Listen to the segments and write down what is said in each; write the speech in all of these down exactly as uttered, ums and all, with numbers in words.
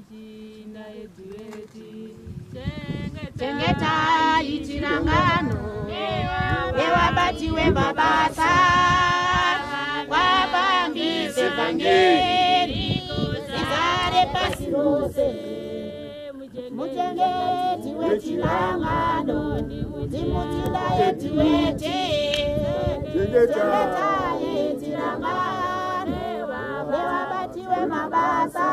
Chengetai chirangano yevabati vemabasa vapambise vhangeri izare pasi rose. Muchengeti wechirangano ndimutinda yetu wete. Chengetai chirangano yevabati vemabasa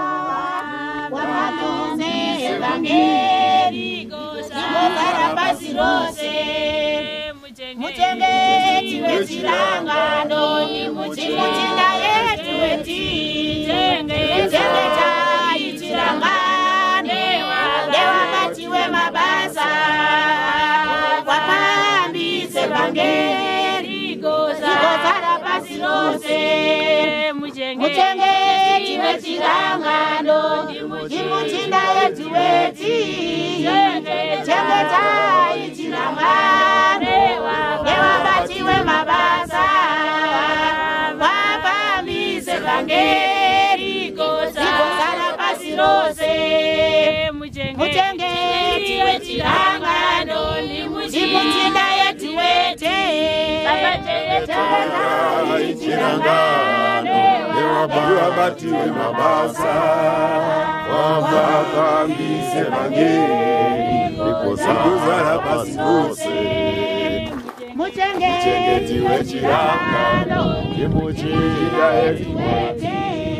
vapambise vhangeri izare pasi rose. Muchengeti wechirangano ndimutinda yetu wete. Chengetai chirangano yevabati vemabasa vapambise vhangeri izare pasi rose. Muchengeti wechirangano ndimutinda yetu wete. Chengetai chirangano yevabati vemabasa vapambise vhangeri izare pasi rose. Muchengeti wechirangano ndimutinda yetu wete. Chengetai chirangano yevabati vemabasa vapambise vhangeri izare pasi rose. Muchengeti wechirangano ndimutinda yetu wete.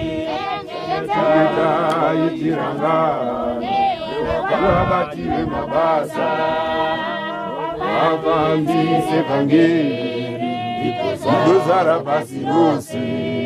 Chengetai chirangano yevabati vemabasa vapambise vhangeri izare pasi rose.